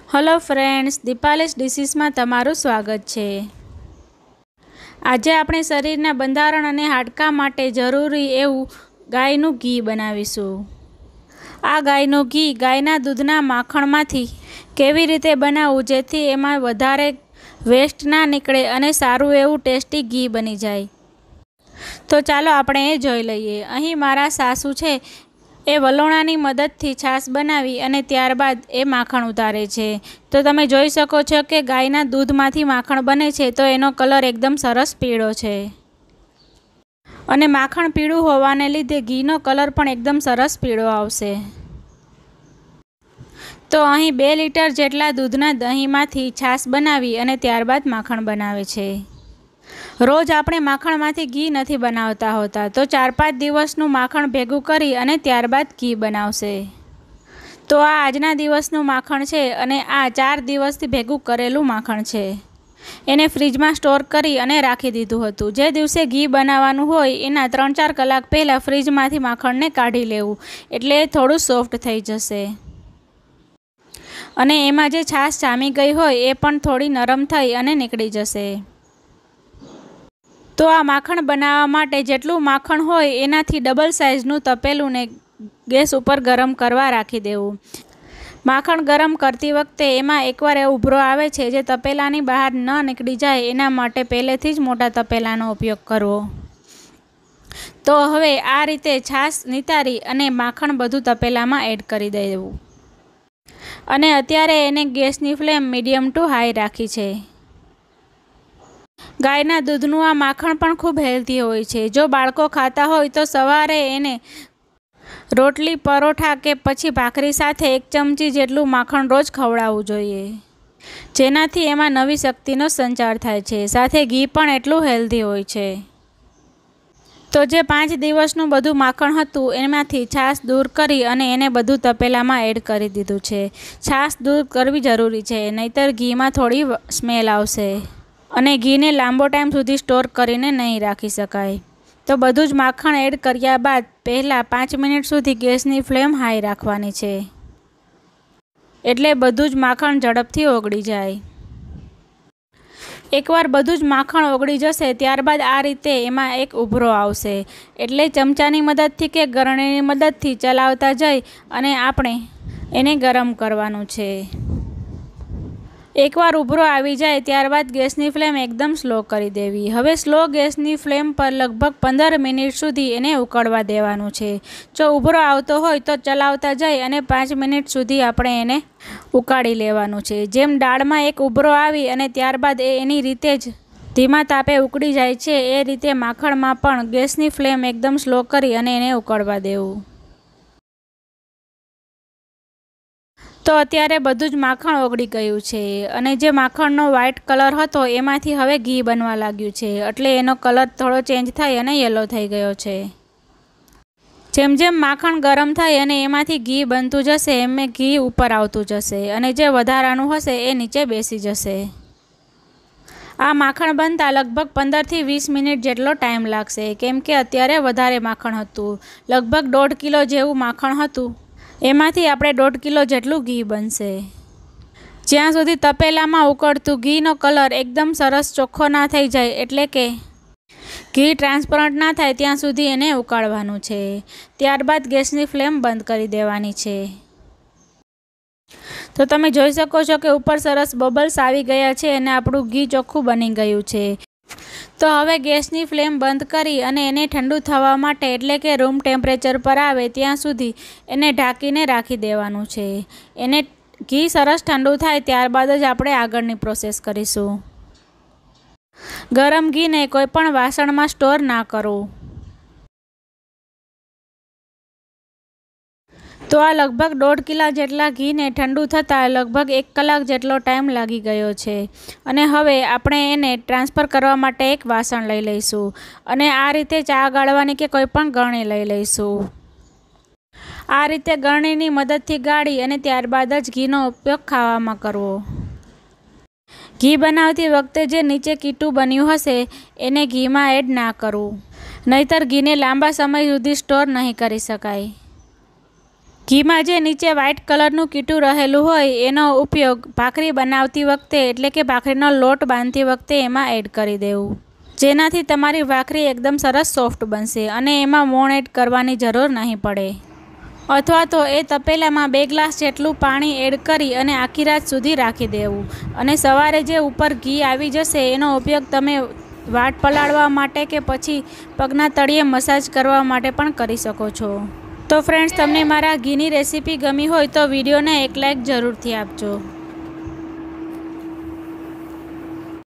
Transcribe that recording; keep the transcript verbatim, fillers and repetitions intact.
Hello friends, दीपालिस dishes में तमारुं स्वागत है। आज आपणे शरीरना बंधारण अने हाडका माटे जरूरी एवं गायनुं घी बनावीशुं। आ गायनुं घी गायना दूधना माखणमांथी केवी रीते बनाववुं जेथी एमां वधारे वेस्ट ना निकळे अने सारूं एवुं टेस्टी घी बनी जाय। तो चालो आपणे ए जोई लईए। अहीं मारा सासू छे ए वलोणानी मददथी छाश बनावी अने त्यारबाद ए माखण उतारे छे। तो तमे जोई शको छो के गायना दूधमांथी माखण बने छे तो एनो कलर एकदम सरस पीळो छे अने माखण पीळुं होवाने लीधे घीनो कलर पण एकदम सरस पीळो आवशे। तो अहीं बे लीटर जेटला दूधना दहीमांथी छाश बनावी अने त्यारबाद माखण बनावे छे। रोज आपणे माखणमांथी घी नहीं बनावता होता, तो चार पांच दिवसनुं माखण भेगुं करी अने त्यारबाद घी बनावशे। तो आ आजना दिवसनुं माखण छे अने आ चार दिवसथी भेगुं करेलुं माखण छे। एने फ्रीजमां स्टोर करी अने राखी दीधुं हतुं। जे दिवसे घी बनाववानुं होय एना त्रण चार कलाक पहेला फ्रीजमांथी माखणने काढी लेवुं एटले थोडुं सॉफ्ट थई जशे अने एमां जे छाश जामी गई होय ए पण थोड़ी नरम थई अने નીકળી जशे। तो आ माखण बनाववा माटे जेटलुं माखण होय एनाथी डबल साइजनुं तपेलुं ने गैस पर गरम करवा राखी देवुं। माखण गरम करती वखते एमां एकवार एवो उभरो आवे छे जे तपेलानी बहार न નીકળી जाय एना माटे पहेलेथी ज मोटा तपेलानो उपयोग करवो। तो हवे आ रीते छाश नितारी अने माखण बधुं तपेलामां एड करी देवुं अने अत्यारे एने गैसनी फ्लेम मीडियम टू हाई राखी छे। गायना दूधनुं आ माखण पण खूब हेल्धी होय छे। जो बाळको खाता होय तो सवारे एने रोटली परोठा के पछी भाखरी साथे एक चमची जेटलुं माखण रोज खवडाववुं जोईए, जेनाथी एमां नवी शक्तिनो संचार थाय छे। साथे घी पण एटलुं हेल्धी होय छे। तो जे पांच दिवसनुं बधुं माखण हतुं एमांथी छाश दूर करी अने एने बधुं तपेलामां एड करी दीधुं छे। छाश दूर करवी जरूरी छे, नहींतर घीमां थोड़ी स्मेल आवशे अने घीने लांबो टाइम सुधी स्टोर करीने नहीं राखी शकाय। तो बधुं ज माखण एड कर्या बाद पहेला पांच मिनिट सुधी गैसनी फ्लेम हाई राखवानी छे एटले बधुं ज माखण झड़पथी ओगળી जाय। एकवार बधुं ज माखण ओगળી जशे त्यारबाद आ रीते एमां एक उभरो आवशे एटले चमचानी मददथी के गरણીની मददथी चलावता जई अने आपणे एने गरम करवानुं छे। एकवार उभरो आवी जाए त्यारबाद गैसनी फ्लेम एकदम स्लो करी देवी। हवे स्लो गैसनी फ्लेम पर लगभग पंदर मिनिट सुधी एने उकळवा देवानुं छे। जो उभरो आवतो होय तो चलावता जाई अने पांच मिनिट सुधी आपणे एने उकाળી लेवानुं छे। जेम दाळमां एक उभरो आवी अने त्यारबाद ए एनी रीते ज धीमा तापे उकળી जाय छे ए रीते माखणमां पण गैसनी फ्लेम एकदम स्लो करी अने एने उकळवा देवुं। तो अत्यारे बधुं ज माखण ओगળી गयुं छे अने जे माखणनो व्हाइट कलर हतो एमांथी हवे घी बनवा लाग्युं छे एटले एनो कलर थोड़ो चेन्ज थई अने येलो थई गयो छे। जेम जेम माखण गरम थई अने एमांथी घी बनतुं जशे एम घी उपर आवतुं जशे अने जे वधारानुं हशे ए नीचे बेसी जशे। आ माखण बनता लगभग पंदर थी वीस मिनिट जेटलो टाइम लागशे केम के अत्यारे वधारे माखण हतुं। लगभग दौड़ किलो जेवुं माखण हतुं एमांथी आपणे दौड़ किलो जेटलुं घी बनशे। ज्यां सुधी तपेलामां उकळतुं घीनो कलर एकदम सरस चोख्खो ना थई जाय एटले के घी ट्रांसपरंट ना थाय त्यां सुधी एने उकाळवानुं छे। त्यारबाद गैसनी फ्लेम बंध करी देवानी छे। तो तमे जोई शको छो के उपर सरस बबल्स आवी गया छे अने आपणुं घी चोख्खुं बनी गयुं छे। तो हवे गैसनी फ्लेम बंध करी अने एने ठंडू थवा माटे एटले के रूम टेम्परेचर पर आवे त्यां सुधी एने ढांकीने राखी देवानुं छे। एने घी सरस ठंडू थाय त्यारबाद ज आपणे आगळनी प्रोसेस करीशुं। गरम घीने कोईपण वासणमां स्टोर ना करो। तो आ लगभग दौड़ किला जेटला घी ने ठंडू थता लगभग एक कलाक जेटलो टाइम लागी गयो छे अने हवे आपणे एने ट्रांसफर करवा माटे एक वासण लई लईशुं अने आ रीते चा गाळवानी के कोईपण गळणी लई लईशुं। आ रीते गळणीनी मददथी गाળી अने त्यारबाद ज घीनो उपयोग खावामां करवो। घी बनावती वखते जे नीचे कीटुं बन्युं हशे एने घीमां एड ना करवुं, नहींतर घीने लांबा समय सुधी स्टोर नहीं करी शकाय। ઘીમાં જે નીચે વ્હાઇટ કલરનું કીટું રહેલું હોય એનો ઉપયોગ ભાખરી બનાવતી વખતે એટલે કે ભાખરીનો લોટ બાંધતી વખતે એમાં એડ કરી દેવું, જેનાથી તમારી ભાખરી એકદમ સરસ સોફ્ટ બનશે અને એમાં મોણ એડ કરવાની જરૂર નહીં પડે. અથવા તો એ તપેલામાં બે ગ્લાસ જેટલું પાણી એડ કરી અને આખી રાત સુધી રાખી દેવું અને સવારે જે ઉપર ઘી આવી જશે એનો ઉપયોગ તમે વાટ પલાળવા માટે કે પછી પગના તળિયે મસાજ કરવા માટે પણ કરી શકો છો. તો ફ્રેન્ડ્સ, તમને મારા ઘીની રેસીપી ગમી હોય તો વિડીયોને એક લાઇક જરૂરથી આપજો.